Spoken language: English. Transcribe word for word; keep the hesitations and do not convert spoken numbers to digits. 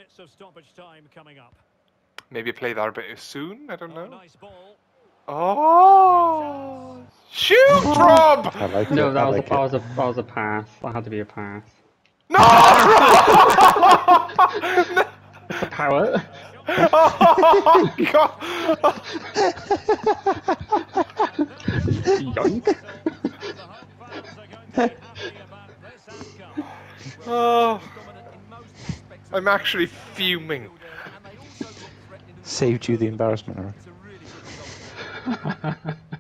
minutes of stoppage time coming up. Maybe play that a bit soon. I don't Oh, know. nice ball. Oh, shoot, Rob! I like No, it. that I was like a that it. was a that was a pass. That had to be a pass. No, Rob! No! It's a power. Oh God! Yoink. Oh, I'm actually fuming. Saved you the embarrassment, Eric.